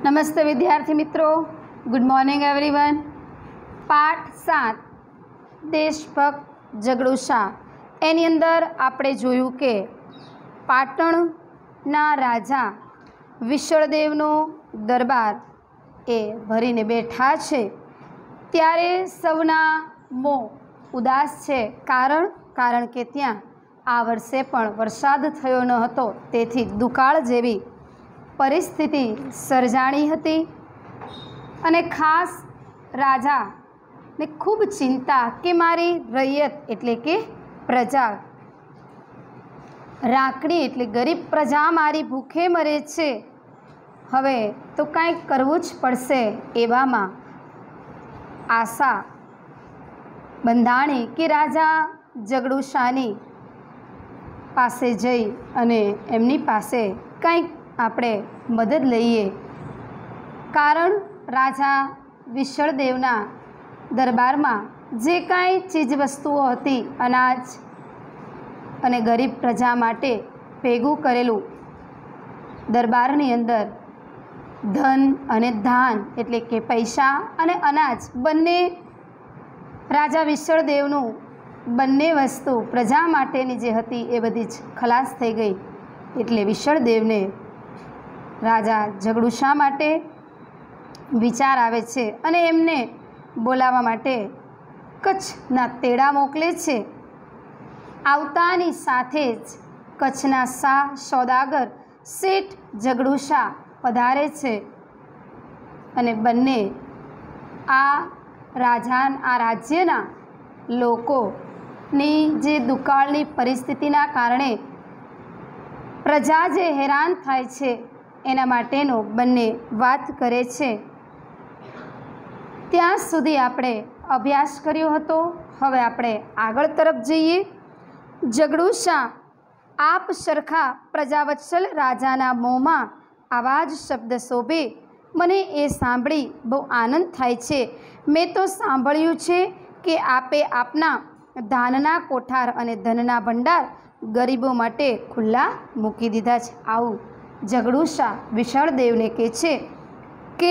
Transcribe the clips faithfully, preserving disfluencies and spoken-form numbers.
नमस्ते विद्यार्थी मित्रों, गुड मॉर्निंग एवरीवन। पाठ सात देशभक्त जगड़ूशा एनी अंदर आपणे जोयुं के पाटणना राजा विशळदेवनो दरबार ए भरीने बेठा छे त्यारे सौना मों उदास छे। कारण कारण के त्यां आ वर्षे पण वरसाद थयो न हतो, तेथी दुकाळ जेवी परिस्थिति सर्जाणी हती अने खास राजा ने खूब चिंता कि मारी रैयत एटले के प्रजा राकड़ी एटले गरीब प्रजा मारी भूखे मरे छे, हवे तो कांईक करवुं ज पड़शे। एवामां आशा बंधाणी कि राजा जगड़ूशानी पासे जई अने एमनी पासे कांईक આપણે મદદ લઈએ। કારણ રાજા વિશળદેવના દરબારમાં જે કાંઈ ચીજવસ્તુઓ હતી, અનાજ અને ગરીબ પ્રજા માટે ભેગું કરેલું દરબારની અંદર ધન અને ધાન એટલે કે પૈસા અને અનાજ બંને રાજા વિશળદેવનું બંને વસ્તુ પ્રજા માટેની જે હતી એ બધી જ ખલાસ થઈ ગઈ। એટલે વિશળદેવને राजा जगड़ूशा माटे विचार आवे छे अने एमने बोलावा माटे कच्छना तेड़ा मोकले छे। आवतानी साथे ज कच्छना शाह सौदागर सेठ जगड़ूशा पधारे छे अने बंने आ राजा आ राज्यना लोकोनी जे दुकाळनी परिस्थितिना कारणे प्रजा जे हैरान थाय छे एना माटेनो बंने वात करे छे। त्यां सुधी आपणे अभ्यास कर्यो हतो। हवे आपणे आगळ तरफ जईए। जगड़ूशा आप सरखा प्रजावत्सल राजाना मोंमां आवा ज शब्द शोभे। मने ए सांभळी बहु आनंद थाय छे। मैं तो सांभळ्युं छे के आपे आपना धानना कोठार अने धनना भंडार गरीबो माटे खुल्ला मूकी दीधा छे। आवुं जगड़ूशा विशळदेवने कहे छे के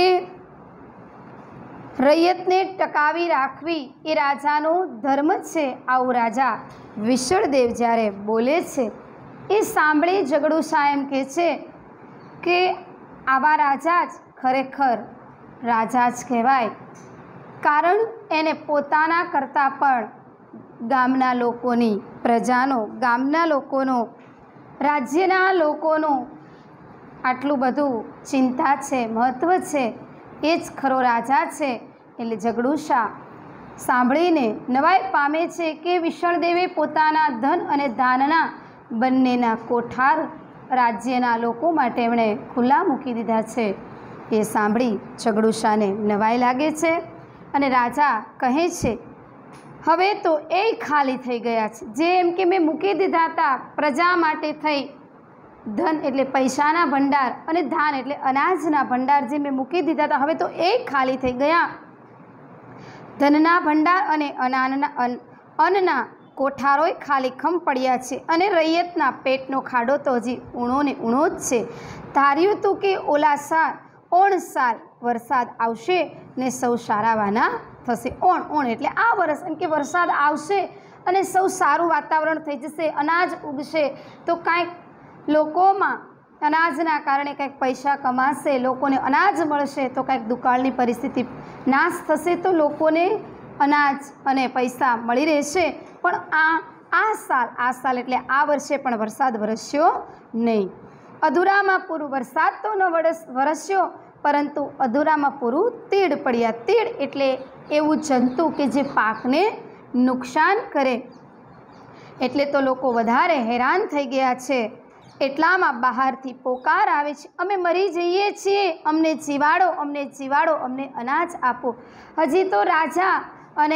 रैयतने टकावी राखवी ए राजानो धर्म छे। आवुं राजा विशळदेव ज्यारे बोले छे ए सांभळी जगड़ूशा एम कहे छे के आवा राजा ज खरेखर राजा ज कहेवाय। कारण एने पोताना करता पण गामना लोकोनी प्रजानो गामना लोकोनो राज्यना लोकोनो आटलू बधु चिंता छे, महत्व छे, ए ज खरो राजा छे। एटले जगड़ूशा सांभळीने नवाई पामे छे के विशळदेवे पोताना धन अने धानना बंनेना कोठार राज्यना लोको माटे एमणे खुल्ला मूकी दीधा छे। ए सांभळी जगड़ूशाने नवाई लागे छे अने राजा कहे छे हवे तो ए खाली थई गया छे। जे एम के मैं मूकी दीधा था प्रजा माटे थई धन एटले पैसाना भंडार अने धान एटले अनाजना भंडार जे मैं मूकी दीधा था हवे तो ए खाली थई गया। धनना भंडार अने अनाजना अन अन्नना कोठारोय खाली खम पड्या छे अने रैयतना पेटनो खाडो तो हजी ऊणो ने ऊणो ज छे। धार्युं तो के ओला साल ओण साल वरसाद आवशे ने सौ सारावाना थशे। ओण ओण एटले आ वरस एम के वरसाद आवशे अने सौ सारुं वातावरण थई जशे, अनाज उगशे तो कांईक लोकोमां अनाजना कारणे कांईक पैसा कमाशे, लोकोने अनाज मळशे तो कांईक दुकाळनी परिस्थिति नाश थशे तो लोकोने अनाज अने पैसा मळी रहेशे। पण आ आ साल आ साल एटले आ वर्षे पण वरसाद वरस्यो नहीं। अधूरामां पूरुं वरसाद तो न वरस वरस्यो परंतु अधूरामां पूरुं तीड़ पड्या। तीड़ एटले एवुं जंतु के जे पाकने नुकसान करे। एटले तो लोको वधारे हैरान थई गया छे। એટલામાં બહારથી પોકાર આવે છે, અમે મરી જઈએ છીએ, અમને જીવાડો, અમને જીવાડો, અમને અનાજ આપો। હજી તો રાજા અને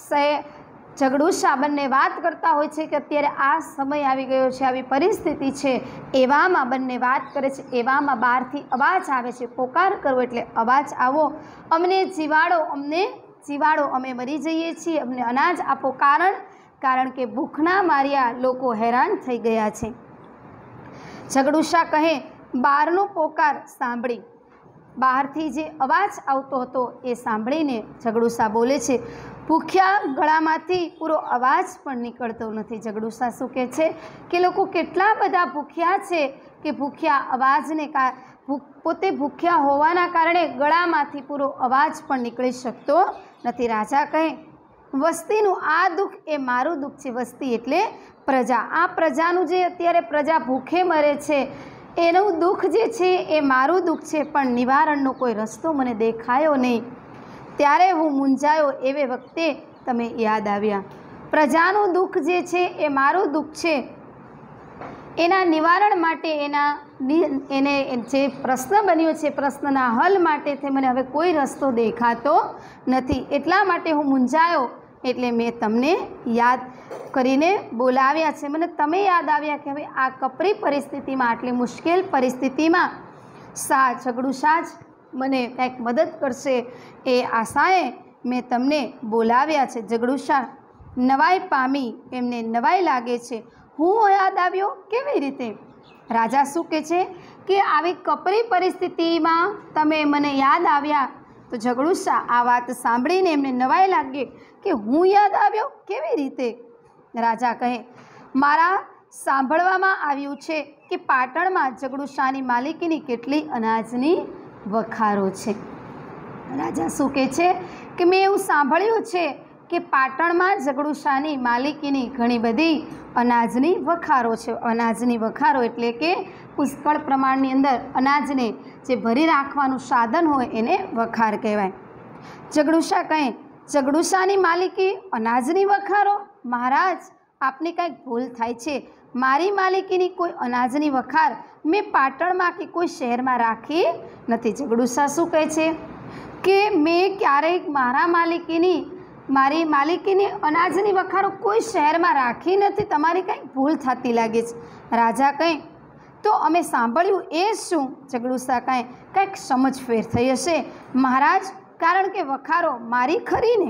જગડૂશા બંને વાત કરતા હોય છે કે અત્યારે આ સમય આવી ગયો છે, આવી પરિસ્થિતિ છે। એવામાં બંને વાત કરે છે, એવામાં બહારથી અવાજ આવે છે, પોકાર કરવો એટલે અવાજ આવો, અમને જીવાડો, અમને જીવાડો, અમે મરી જઈએ છીએ, અમને અનાજ આપો। કારણ કારણ કે ભૂખના માર્યા લોકો હેરાન થઈ ગયા છે। जगड़ूशा कहे बारनो पोकार सांभळी બહારથી જે અવાજ આવતો હતો એ સાંભળીને ઝઘડુસા બોલે છે, ભૂખ્યા ગળામાંથી પૂરો અવાજ પણ નીકળતો નથી. ઝઘડુસા શું કહે છે કે લોકો કેટલા બધા ભૂખ્યા છે કે ભૂખ્યા અવાજને કા પોતે ભૂખ્યા હોવાના કારણે ગળામાંથી પૂરો અવાજ પણ નીકળી શકતો નથી. રાજા કહે, વસ્તીનું આ દુઃખ એ મારું દુઃખ છે. વસ્તી એટલે પ્રજા. આ પ્રજાનું જે અત્યારે પ્રજા ભૂખે મરે છે એનું દુઃખ જે છે એ મારું દુઃખ છે, પણ નિવારણનો કોઈ રસ્તો મને દેખાયો નહીં. ત્યારે હું મૂંઝાયો, એવે વખતે તમે યાદ આવ્યા. પ્રજાનું દુઃખ જે છે એ મારું દુઃખ છે, એના નિવારણ માટે એના એને જે પ્રશ્ન બન્યો છે પ્રશ્નના હલ માટે તે મને હવે કોઈ રસ્તો દેખાતો નથી. એટલા માટે હું મૂંઝાયો, એટલે મેં તમને યાદ કરીને બોલાવ્યા છે. મને તમે યાદ આવ્યા કે હવે આ કપરી પરિસ્થિતિમાં, આટલી મુશ્કેલ પરિસ્થિતિમાં સા ઝઘડુસા જ મને કંઈક મદદ કરશે એ આશાએ મેં તમને બોલાવ્યા છે. ઝઘડુસા નવાઈ પામી, એમને નવાઈ લાગે છે. હું યાદ આવ્યો કેવી રીતે? રાજા શું કહે છે કે આવી કપરી પરિસ્થિતિમાં તમે મને યાદ આવ્યા. તો ઝઘડુસા આ વાત સાંભળીને એમને નવાઈ લાગી કે હું યાદ આવ્યો કેવી રીતે? રાજા કહે, મારા સાંભળવામાં આવ્યું છે કે પાટણમાં ઝઘડુસાની માલિકીની કેટલી અનાજની વખારો છે. રાજા શું કહે છે કે મેં એવું સાંભળ્યું છે કે પાટણમાં ઝઘડુસાની માલિકીની ઘણી બધી અનાજની વખારો છે. અનાજની વખારો એટલે કે પુષ્કળ પ્રમાણની અંદર અનાજને જે ભરી રાખવાનું સાધન હોય એને વખાર કહેવાય. ઝઘડુસા કહે, ઝઘડુસાની માલિકી અનાજની વખારો? મહારાજ, આપને કંઈક ભૂલ થાય છે. મારી માલિકીની કોઈ અનાજની વખાર મેં પાટણમાં કે કોઈ શહેરમાં રાખી નથી. ઝઘડુસા શું કહે છે કે મેં ક્યારેય મારા માલિકીની મારી માલિકીની અનાજની વખારો કોઈ શહેરમાં રાખી નથી. તમારી કંઈક ભૂલ થતી લાગે છે. રાજા કહે, તો અમે સાંભળ્યું એ શું? ઝઘડુસા કહે, કંઈક સમજફેર થઈ હશે મહારાજ, કારણ કે વખારો મારી ખરીને.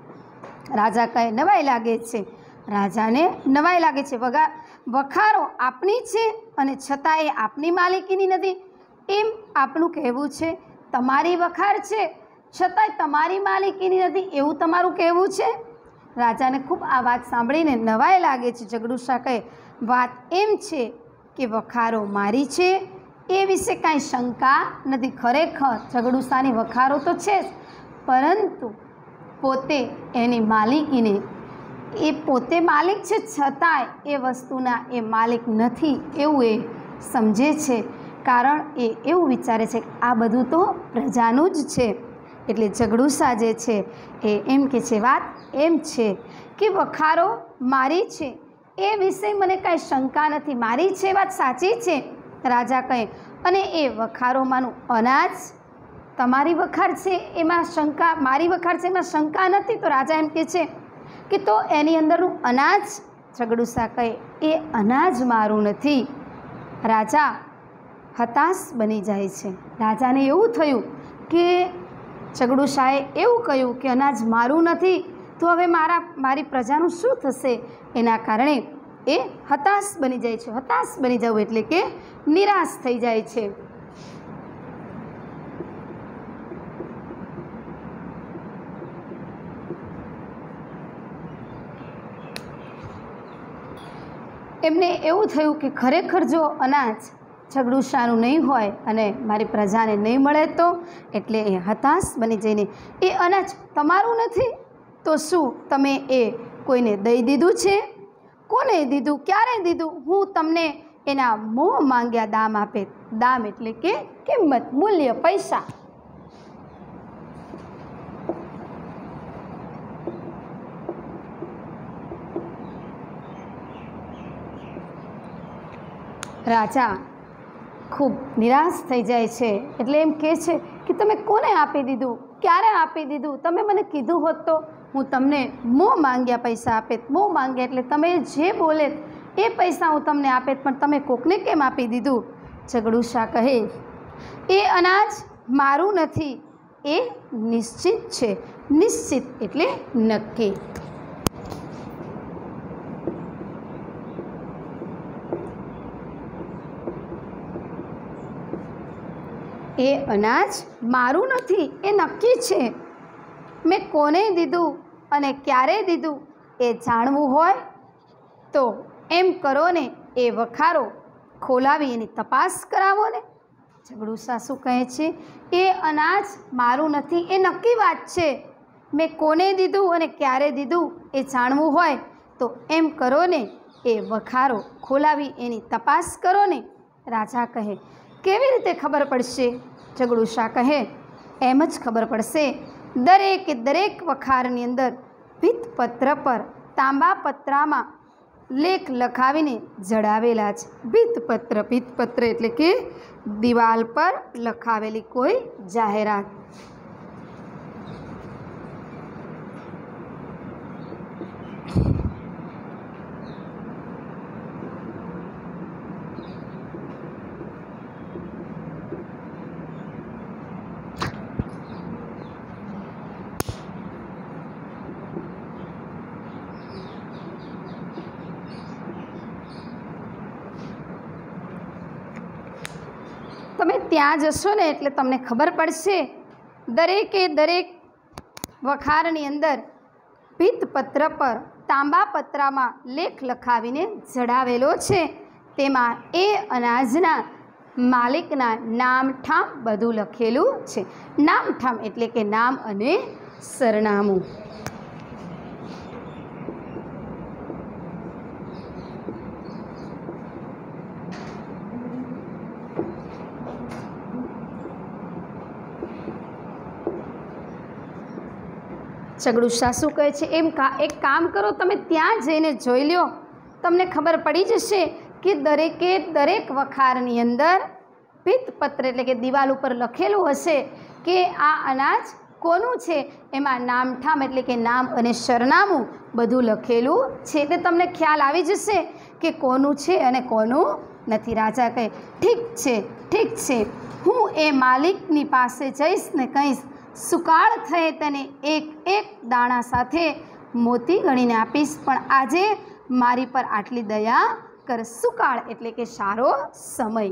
રાજા કહે, નવાઈ લાગે છે. રાજાને નવાઈ લાગે છે. વગા વખારો આપની છે અને છતાં એ આપની માલિકીની નથી, એમ આપનું કહેવું છે. તમારી વખાર છે છતાંય તમારી માલિકીની નથી, એવું તમારું કહેવું છે? રાજાને ખૂબ આ વાત સાંભળીને નવાઈ લાગે છે. ઝઘડુસા કહે, વાત એમ છે કે વખારો મારી છે એ વિશે કાંઈ શંકા નથી. ખરેખર ઝઘડુસાની વખારો તો છે જ, પરંતુ પોતે એની માલિકીને એ પોતે માલિક છે છતાંય એ વસ્તુના એ માલિક નથી એવું એ સમજે છે. કારણ એ એવું વિચારે છે કે આ બધું તો પ્રજાનું જ છે. એટલે ઝઘડુસા જે છે એ એમ કે છે, વાત એમ છે કે વખારો મારી છે એ વિશે મને કાંઈ શંકા નથી. મારી છે વાત સાચી છે. રાજા કહે, અને એ વખારોમાંનું અનાજ તમારી વખાર છે એમાં શંકા, મારી વખાર છે એમાં શંકા નથી. તો રાજા એમ કહે છે કે તો એની અંદરનું અનાજ? ઝઘડુસા કહે, એ અનાજ મારું નથી. રાજા હતાશ બની જાય છે. રાજાને એવું થયું કે ઝઘડુસાએ એવું કહ્યું કે અનાજ મારું નથી, તો હવે મારા મારી પ્રજાનું શું થશે? એના કારણે એ હતાશ બની જાય છે. હતાશ બની જવું એટલે કે નિરાશ થઈ જાય છે. એમને એવું થયું કે ખરેખર જો અનાજ ઝઘડુસાનું નહીં હોય અને મારી પ્રજાને નહીં મળે તો, એટલે એ હતાશ બની જઈને, એ અનાજ તમારું નથી તો શું તમે એ કોઈને દઈ દીધું છે? કોને દીધું? ક્યારે દીધું? હું તમને એના મોં માંગ્યા દામ આપે. દામ એટલે કે કિંમત, મૂલ્ય, પૈસા. રાજા ખૂબ નિરાશ થઈ જાય છે. એટલે એમ કહે છે કે તમે કોને આપી દીધું? ક્યારે આપી દીધું? તમે મને કીધું હોત તો હું તમને મોં માંગ્યા પૈસા આપેત. મોં માંગ્યા એટલે તમે જે બોલે એ પૈસા હું તમને આપેત, પણ તમે કોકને કેમ આપી દીધું? ઝઘડુસા કહે, એ અનાજ મારું નથી, એ નિશ્ચિત છે. નિશ્ચિત એટલે નક્કી. એ અનાજ મારું નથી એ નક્કી છે. મેં કોને દીધું અને ક્યારે દીધું એ જાણવું હોય તો એમ કરો ને, એ વખારો ખોલાવી એની તપાસ કરાવો ને. ઝઘડુ સાસુ કહે છે એ અનાજ મારું નથી એ નક્કી વાત છે. મેં કોને દીધું અને ક્યારે દીધું એ જાણવું હોય તો એમ કરો ને, એ વખારો ખોલાવી એની તપાસ કરો ને. રાજા કહે કેવી રીતે ખબર પડશે? ઝઘડુ શા કહે એમ જ ખબર પડશે. દરેકે દરેક વખારની અંદર ભીતપત્ર પર તાંબા પત્રામાં લેખ લખાવીને જડાવેલા છે. ભીતપત્ર, ભીતપત્ર એટલે કે દિવાલ પર લખાવેલી કોઈ જાહેરાત. તમે ત્યાં જશો ને એટલે તમને ખબર પડશે. દરેકે દરેક વખારની અંદર ભીતપત્ર પર તાંબા પત્રામાં લેખ લખાવીને જડાવેલો છે. તેમાં એ અનાજના માલિકના નામ ઠામ બધું લખેલું છે. નામ ઠામ એટલે કે નામ અને સરનામું. ઝઘડુ સાસુ કહે છે એમ કા એક કામ કરો, તમે ત્યાં જઈને જોઈ લો, તમને ખબર પડી જશે કે દરેકે દરેક વખારની અંદર ભીતપત્ર એટલે કે દિવાલ ઉપર લખેલું હશે કે આ અનાજ કોનું છે. એમાં નામઠામ એટલે કે નામ અને સરનામું બધું લખેલું છે. એટલે તમને ખ્યાલ આવી જશે કે કોનું છે અને કોનું નથી. રાજા કહે ઠીક છે ઠીક છે, હું એ માલિકની પાસે જઈશ ને કહીશ સુકાળ થયે તને એક એક દાણા સાથે મોતી ગણીને આપીશ, પણ આજે મારી પર આટલી દયા કર. સુકાળ એટલે કે સારો સમય.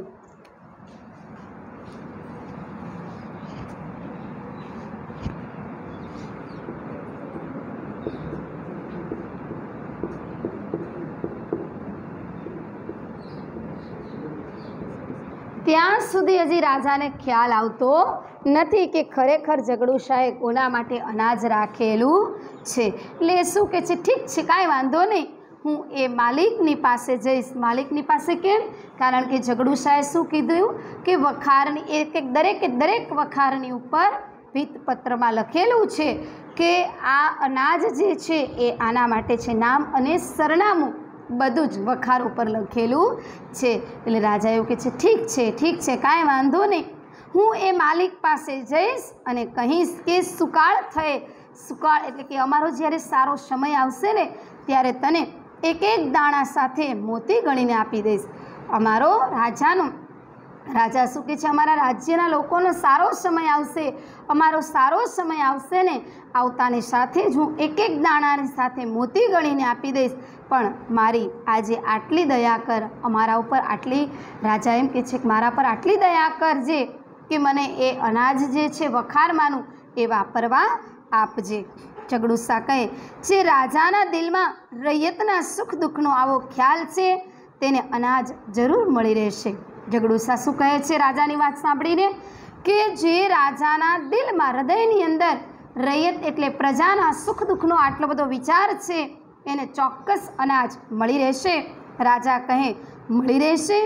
ત્યાં સુધી હજી રાજાને ખ્યાલ આવતો નથી કે ખરેખર ઝઘડુ શાહે કોના માટે અનાજ રાખેલું છે. એટલે શું કે છે ઠીક છે કાંઈ વાંધો નહીં, હું એ માલિકની પાસે જઈશ. માલિકની પાસે કેમ? કારણ કે ઝઘડુ શાહે શું કીધું કે વખારની એક એક દરેકે દરેક વખારની ઉપર ભીતપત્રમાં લખેલું છે કે આ અનાજ જે છે એ આના માટે છે. નામ અને સરનામું બધું જ વખાર ઉપર લખેલું છે. એટલે રાજા એવું કહે છે ઠીક છે ઠીક છે કાંઈ વાંધો નહીં, હું એ માલિક પાસે જઈશ અને કહીશ કે સુકાળ થયે. સુકાળ એટલે કે અમારો જ્યારે સારો સમય આવશે ને ત્યારે તને એક એક દાણા સાથે મોતી ગણીને આપી દઈશ. અમારો રાજાનો રાજા શું કહે છે અમારા રાજ્યના લોકોનો સારો સમય આવશે, અમારો સારો સમય આવશે ને આવતાની સાથે જ હું એક એક દાણાની સાથે મોતી ગણીને આપી દઈશ, પણ મારી આજે આટલી દયા કર અમારા ઉપર. આટલી રાજા એમ કહે છે કે મારા પર આટલી દયા કરજે કે મને એ અનાજ જે છે વખારમાંનું એ વાપરવા આપજે. ઝઘડુ શાહ કહે જે રાજાના દિલમાં રૈયતના સુખ દુઃખનો આવો ખ્યાલ છે તેને અનાજ જરૂર મળી રહેશે. ઝઘડુ શાહ શું કહે છે રાજાની વાત સાંભળીને કે જે રાજાના દિલમાં હૃદયની અંદર રૈયત એટલે પ્રજાના સુખ દુઃખનો આટલો બધો વિચાર છે એને ચોક્કસ અનાજ મળી રહેશે. રાજા કહે મળી રહેશે?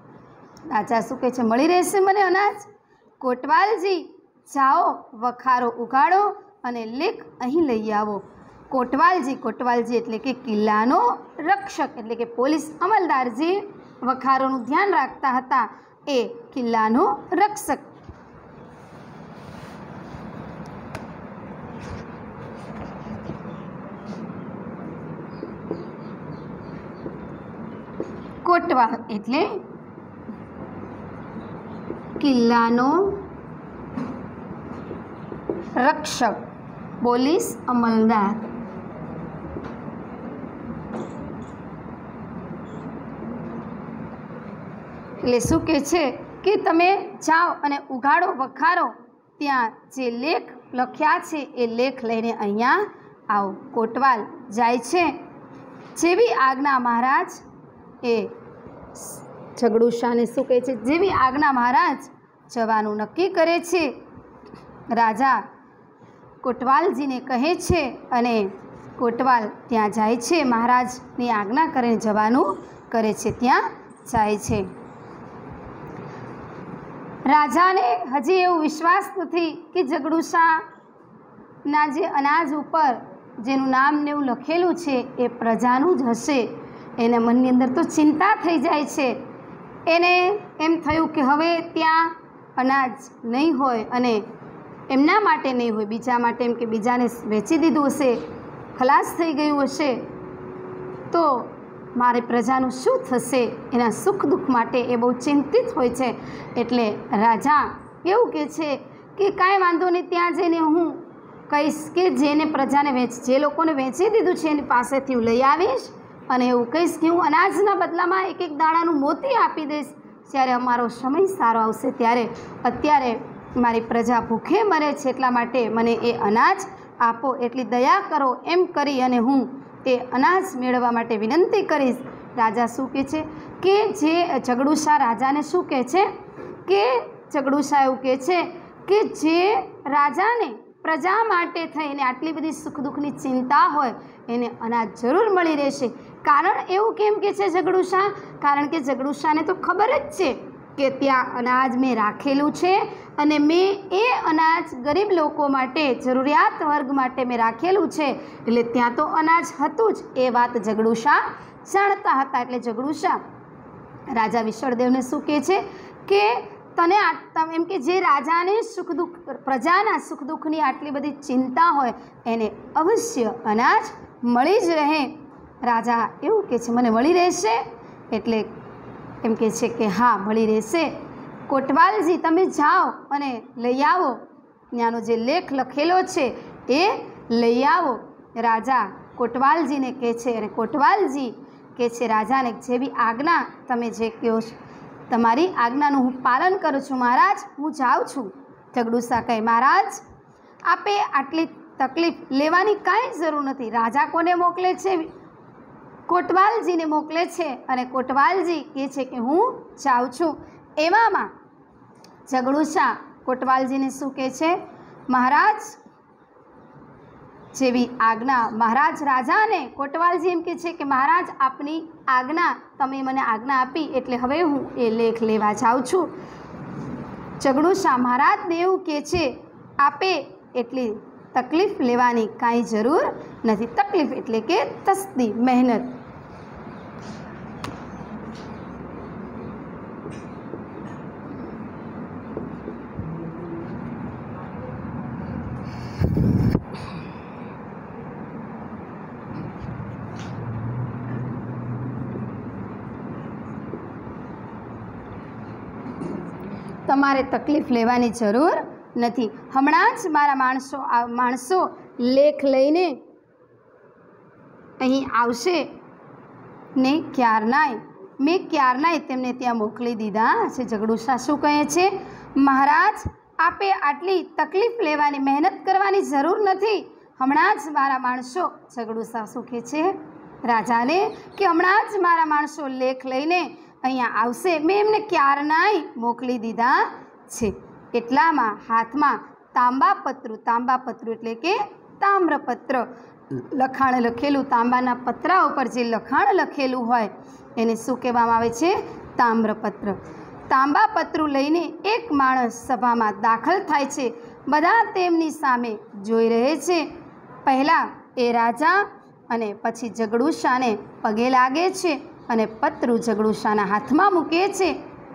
રાજા શું કહે છે મળી રહેશે મને અનાજ? કોટવાલજી જાઓ વખારો ઉગાડો અને લેખ અહીં લઈ આવો. કોટવાલજી કોટવાલજી એટલે કે કિલ્લાનો રક્ષક એટલે કે પોલીસ અમલદારજી વખારોનું ધ્યાન રાખતા હતા એ કિલ્લાનો રક્ષક. કોટવાલ એટલે કિલ્લાનો રક્ષક, પોલીસ અમલદાર. એટલે શું કહે છે કે તમે જાઓ અને ઉઘાડો વખારો, ત્યાં જે લેખ લખ્યા છે એ લેખ લઈને અહીંયા આવો. કોટવાલ જાય છે. જેવી આજ્ઞા મહારાજ એ ઝઘડુશાને શું કહે છે? જેવી આજ્ઞા મહારાજ જવાનું નક્કી કરે છે. રાજા કોટવાલજીને કહે છે અને કોટવાલ ત્યાં જાય છે. મહારાજની આજ્ઞા કરીને જવાનું કરે છે, ત્યાં જાય છે. રાજાને હજી એવો વિશ્વાસ નથી કે ઝઘડુશાના જે અનાજ ઉપર જેનું નામ ને એવું લખેલું છે એ પ્રજાનું જ હશે. એના મનની અંદર તો ચિંતા થઈ જાય છે. એને એમ થયું કે હવે ત્યાં અનાજ નહીં હોય અને એમના માટે નહીં હોય, બીજા માટે, એમ કે બીજાને વેચી દીધું હશે, ખલાસ થઈ ગયું હશે, તો મારી પ્રજાનું શું થશે? એના સુખ દુઃખ માટે એ બહુ ચિંતિત હોય છે. એટલે રાજા એવું કહે છે કે કાંઈ વાંધો નહીં, ત્યાં જઈને હું કહીશ કે જેને પ્રજાને વેચ જે લોકોને વેચી દીધું છે એની પાસેથી હું લઈ આવીશ અને એવું કહીશ કે હું અનાજના બદલામાં એક એક દાણાનું મોતી આપી દઈશ. જ્યારે અમારો સમય સારો આવશે ત્યારે, અત્યારે મારી પ્રજા ભૂખે મરે છે, એટલા માટે મને એ અનાજ આપો, એટલી દયા કરો, એમ કરી અને હું તે અનાજ મેળવવા માટે વિનંતી કરીશ. રાજા શું કહે છે કે જે ઝઘડુશા રાજાને શું કહે છે કે ઝઘડુશા એવું કહે છે કે જે રાજાને પ્રજા માટે થઈને આટલી બધી સુખ દુઃખની ચિંતા હોય એને અનાજ જરૂર મળી રહેશે. કારણ એવું કેમ કે છે ઝઘડુશા? કારણ કે ઝઘડુશાને તો ખબર જ છે કે ત્યાં અનાજ મેં રાખેલું છે અને મેં એ અનાજ ગરીબ લોકો માટે, જરૂરિયાત વર્ગ માટે મેં રાખેલું છે, એટલે ત્યાં તો અનાજ હતું જ. એ વાત ઝઘડુશા જાણતા હતા. એટલે ઝઘડુશા રાજા વિશળદેવને શું કહે છે કે તને એમ કે જે રાજાને સુખ દુઃખ, પ્રજાના સુખ દુઃખની આટલી બધી ચિંતા હોય એને અવશ્ય અનાજ મળી જ રહે. રાજા એવું કહે છે મને મળી રહેશે? એટલે એમ કહે છે કે હા, મળી રહેશે. કોટવાલજી તમે જાઓ અને લઈ આવો, ત્યાંનો જે લેખ લખેલો છે એ લઈ આવો. રાજા કોટવાલજીને કહે છે અને કોટવાલજી કહે છે રાજાને, જેવી આજ્ઞા તમે જે કહો છો, તમારી આજ્ઞાનું હું પાલન કરું છું મહારાજ, હું જાઉં છું. ઝઘડુશા કહે મહારાજ આપે આટલી તકલીફ લેવાની કાંઈ જરૂર નથી. રાજા કોને મોકલે છે? કોટવાલજીને મોકલે છે અને કોટવાલજી કહે છે કે હું જાઉં છું. એવામાં ઝઘડુશા કોટવાલજીને શું કહે છે? મહારાજ જેવી આજ્ઞા. મહારાજ રાજાને કોટવાલજી એમ કહે છે કે મહારાજ આપની આજ્ઞા, તમે મને આજ્ઞા આપી એટલે હવે હું એ લેખ લેવા જાઉં છું. ઝઘડુશા મહારાજને એવું કહે છે આપે એટલી તકલીફ લેવાની કાંઈ જરૂર નથી. તકલીફ એટલે કે તસ્દી, મહેનત. તમારે તકલીફ લેવાની જરૂર નથી. હમણાં જ મારા માણસો માણસો લેખ લઈને અહીં આવશે ને ક્યારનાય મેં ક્યારનાય તેમને ત્યાં મોકલી દીધા છે. ઝઘડુશા શું કહે છે? મહારાજ આપે આટલી તકલીફ લેવાની, મહેનત કરવાની જરૂર નથી. હમણાં જ મારા માણસો, ઝઘડુશા શું કહે છે રાજાને કે હમણાં જ મારા માણસો લેખ લઈને અહીંયા આવશે, મેં એમને ક્યારનાય મોકલી દીધા છે. એટલામાં હાથમાં તાંબાપત્રું, તાંબાપત્રું એટલે કે તામ્રપત્ર, લખાણ લખેલું, તાંબાના પતરા ઉપર જે લખાણ લખેલું હોય એને શું કહેવામાં આવે છે? તામ્રપત્ર. તાંબાપત્રું લઈને એક માણસ સભામાં દાખલ થાય છે. બધા તેમની સામે જોઈ રહે છે. પહેલાં એ રાજા અને પછી ઝઘડુશાને પગે લાગે છે અને પત્રું ઝઘડુશાના હાથમાં મૂકે છે.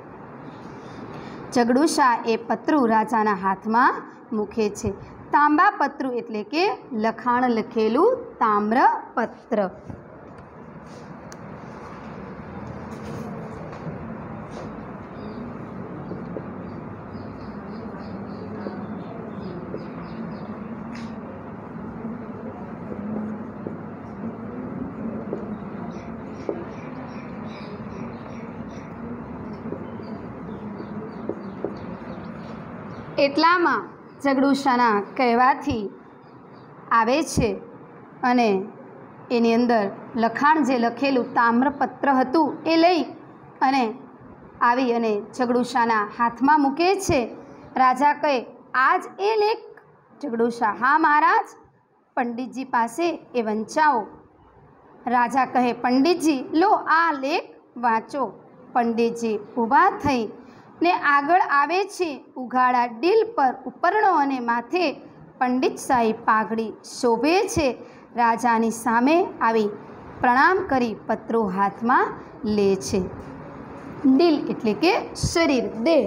ઝઘડુશા એ પત્રું રાજાના હાથમાં મૂકે છે. તાંબાપત્રું એટલે કે લખાણ લખેલું તામ્રપત્ર. એટલામાં ઝઘડુશાના કહેવાથી આવે છે અને એની અંદર લખાણ જે લખેલું તામ્રપત્ર હતું એ લઈ અને આવી અને ઝઘડુશાના હાથમાં મૂકે છે. રાજા કહે, આજ એ લેખ? ઝઘડુશા, હા મહારાજ. પંડિતજી પાસે એ વંચાવો. રાજા કહે, પંડિતજી લો આ લેખ વાંચો. પંડિતજી ઊભા થઈ ને આગળ આવે છે. ઉઘાડા ડીલ પર ઉપરણો અને માથે પંડિતશાહી પાઘડી શોભે છે. રાજાની સામે આવી પ્રણામ કરી પત્રો હાથમાં લે છે. ડીલ એટલે કે શરીર, દેહ.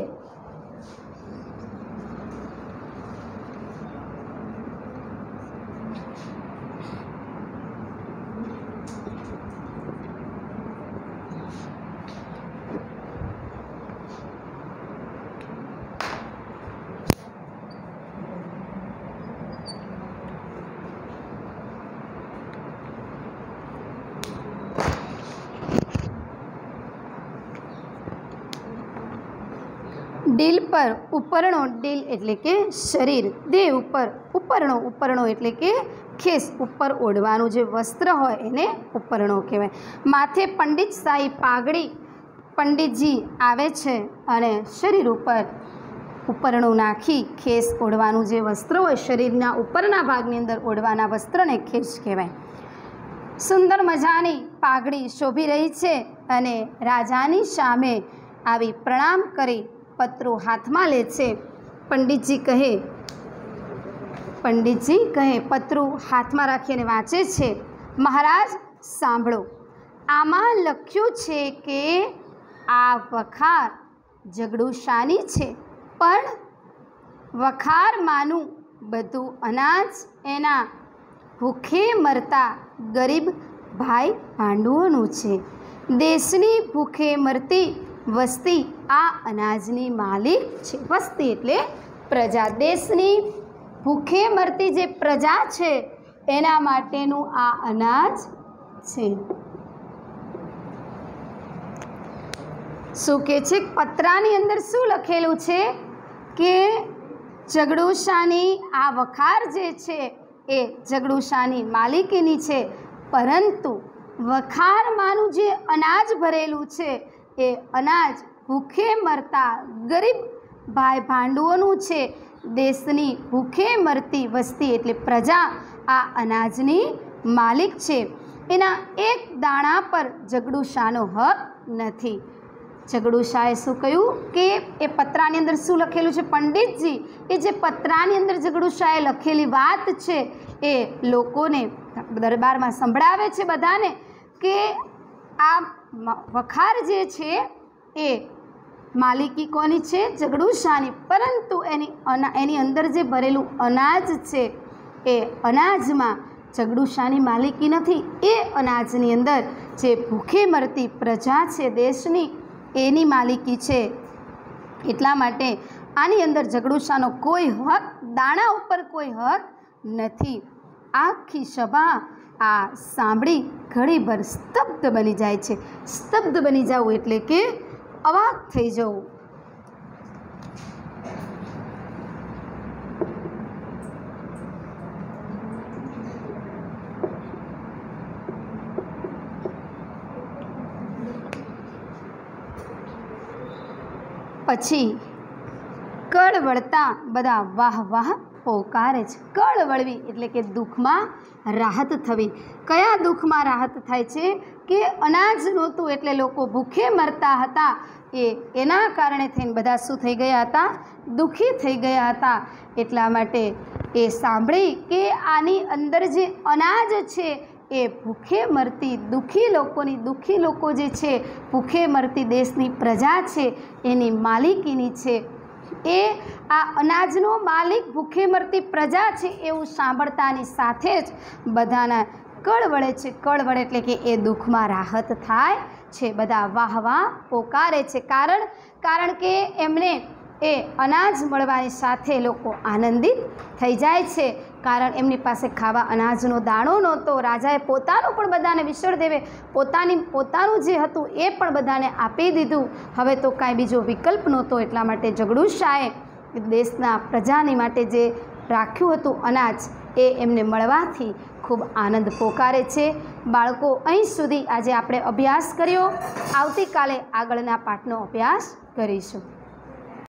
ડીલ પર ઉપરણો, ડીલ એટલે કે શરીર, દેહ ઉપર ઉપરણો, ઉપરણો એટલે કે ખેસ, ઉપર ઓઢવાનું જે વસ્ત્ર હોય એને ઉપરણો કહેવાય. માથે પંડિતશાહી પાઘડી, પંડિતજી આવે છે અને શરીર ઉપર ઉપરણું નાખી ખેસ ઓઢવાનું જે વસ્ત્ર હોય શરીરના ઉપરના ભાગની અંદર ઓઢવાના વસ્ત્રને ખેસ કહેવાય. સુંદર મજાની પાઘડી શોભી રહી છે અને રાજાની સામે આવી પ્રણામ કરી પત્રો હાથમાં લે છે. પંડિતજી કહે પંડિતજી કહે પત્રો હાથમાં રાખીને વાંચે છે. મહારાજ સાંભળો, આમાં લખ્યું છે કે આ વખાર ઝઘડુશાની છે, પણ વખારમાંનું બધું અનાજ એના ભૂખે મરતા ગરીબ ભાઈ ભાંડુઓનું છે. દેશની ભૂખે મરતી વસ્તી આ અનાજની માલિક છે. વસ્તી એટલે પ્રજા. દેશની ભૂખે મરતી જે પ્રજા છે એના માટેનું આ અનાજ છે. શું કે છે? પત્રાની અંદર શું લખેલું છે કે ઝઘડુશાની આ વખાર જે છે એ ઝઘડુશાની માલિકીની છે, પરંતુ વખારમાંનું જે અનાજ ભરેલું છે એ અનાજ ભૂખે મરતા ગરીબ ભાઈ ભાંડુઓનું છે. દેશની ભૂખે મરતી વસ્તી એટલે પ્રજા આ અનાજની માલિક છે. એના એક દાણા પર ઝઘડુશાનો હક નથી. ઝઘડુશાએ શું કહ્યું કે એ પત્રાની અંદર શું લખેલું છે? પંડિતજી એ જે પત્રાની અંદર ઝઘડુશાએ લખેલી વાત છે એ લોકોને દરબારમાં સંભળાવે છે બધાને કે આ વખાર જે છે એ માલિકી કોની છે? ઝઘડુશાની. પરંતુ એની એની અંદર જે ભરેલું અનાજ છે એ અનાજમાં ઝઘડુશાની માલિકી નથી. એ અનાજની અંદર જે ભૂખે મરતી પ્રજા છે દેશની એની માલિકી છે. એટલા માટે આની અંદર ઝઘડુશાનો કોઈ હક, દાણા ઉપર કોઈ હક નથી. આખી સભા આ સાંભળી ઘડીભર સ્તબ્ધ બની જાય છે. સ્તબ્ધ બની જવું એટલે કે અવાક થઈ જવું. પછી કળ વળતા બધા વાહ વાહ પોકારે છે. કળ વળવી એટલે કે દુઃખમાં રાહત થવી. કયા દુઃખમાં રાહત થાય છે કે અનાજ નહોતું એટલે લોકો ભૂખે મરતા હતા. એ એના કારણે થઈને બધા શું થઈ ગયા હતા? દુઃખી થઈ ગયા હતા. એટલા માટે એ સાંભળી કે આની અંદર જે અનાજ છે એ ભૂખે મરતી દુઃખી લોકોની, દુઃખી લોકો જે છે ભૂખે મરતી દેશની પ્રજા છે એની માલિકીની છે. એ આ અનાજનો માલિક ભૂખે મરતી પ્રજા છે એવું સાંભળતાની સાથે જ બધાના કળ વળે છે. કળ વળે એટલે કે એ દુઃખમાં રાહત થાય છે. બધા વાહ વાહ પોકારે છે. કારણ કારણ કે એમને એ અનાજ મળવાની સાથે લોકો આનંદિત થઈ જાય છે. કારણ એમની પાસે ખાવા અનાજનો દાણો નહોતો. રાજાએ પોતાનું પણ બધાને, વિશળદેવે પોતાની પોતાનું જે હતું એ પણ બધાને આપી દીધું. હવે તો કાંઈ બીજો વિકલ્પ નહોતો. એટલા માટે ઝઘડુશાએ દેશના પ્રજાની માટે જે રાખ્યું હતું અનાજ એ એમને મળવાથી ખૂબ આનંદ પોકારે છે। બાળકો, અહીં સુધી આજે આપણે અભ્યાસ કર્યો। આવતીકાલે આગળના પાઠનો અભ્યાસ કરીશું।